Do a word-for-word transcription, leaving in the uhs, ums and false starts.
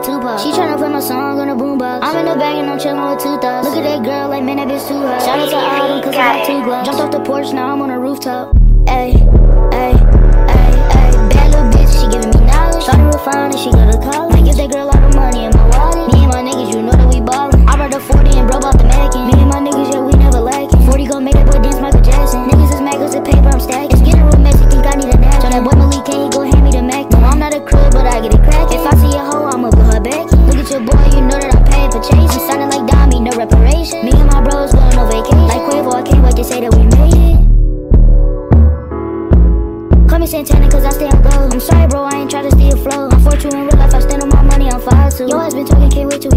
like Tupac. She tryna play my song on a boombox. I'm in the bag and I'm chillin' with two thots. Look at that girl, like man, that bitch too hot. Shout out to all them cause I got two Glocks. Jumped off the porch, now I'm on a rooftop. Ayy, ayy, ayy, ayy. Bad little bitch, she giving me knowledge. Shawty real fine and she go to college. I give that girl all the money in my wallet. Me and my niggas, you know that we ballin'. I brought the forty and broke off the mackin'. Me and my niggas, yeah, we never lackin'. forty gon' make that boy dance Michael Jackson. Niggas is mad cause the paper I'm stacking. It's getting real messy, think I need a nap. So that boy Malik, can he go hand me the Mac? No, I'm not a crib, but I get it crack. If I see a hoe, I'ma put her back in. Look at your boy, you know that I'm paid for chasing. I'm sounding like Dami, no reparation. Me and my bros going on vacation. Like Cl four pers, I can't wait to say that we made it. Call me Santana cause I stay on go. I'm sorry bro, I ain't try to steal flow. I'm fortunate in real life, I stand on my money, I'm five two. Yo, ass been talking, can't wait to